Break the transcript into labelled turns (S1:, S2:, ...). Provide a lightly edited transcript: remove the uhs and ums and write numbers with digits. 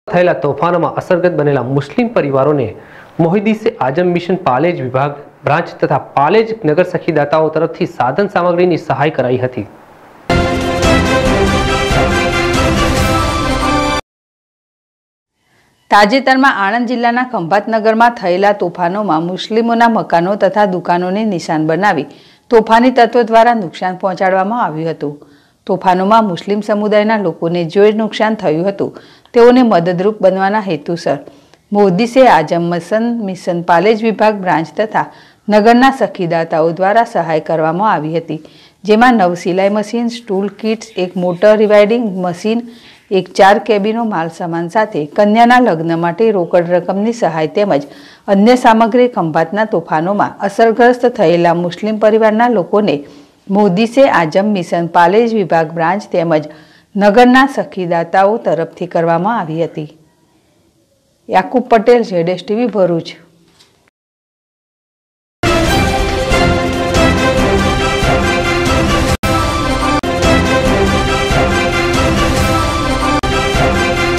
S1: થયેલા તોફાનોમાં અસરગ્રસ્ત બનેલા મુસ્લિમ પરિવારોને મોહિદ્દીન આઝમ મિશન પાલેજ વિભાગ બ્રાન્ચ તથા પાલેજ નગર સખીદાતાઓ તરફથી સાધન સામગ્રીની સહાય કરાઈ હતી।
S2: તાજેતરમાં આણંદ જિલ્લાના ખંભાતનગરમાં થયેલા તોફાનોમાં મુસ્લિમોના મકાનો તથા દુકાનોને નિશાન બનાવી તોફાની તત્વો દ્વારા નુકસાન પહોંચાડવામાં આવ્યું હતું। તોફાનોમાં મુસ્લિમ સમુદાયના લોકોને જે નુકસાન થયું હતું તેઓને મદદરૂપ બનવાના હેતુસર મોહિદ્દીન આઝમ મિશન પાલેજ વિભાગ બ્રાન્ચ તથા નગરના સખીદાતાઓ દ્વારા સહાય કરવામાં આવી હતી, જેમાં 9 સિલાઈ મશીન, સ્ટૂલ કિટ્સ, એક મોટર રિવાઇડિંગ મશીન, એક 4 કેબિનો માલ સામાન સાથે કન્યાના લગ્ન માટે રોકડ રકમની સહાય તેમજ અન્ય સામગ્રી ખંભાતના તોફાનોમાં અસરગ્રસ્ત થયેલા મુસ્લિમ પરિવારના લોકોને મોહિદ્દીન આઝમ મિશન પાલેજ વિભાગ બ્રાન્ચ તેમજ નગરના સખીદાતાઓ તરફથી કરવામાં આવી હતી। યાકુબ પટેલ, ZSTV, ભરૂચ।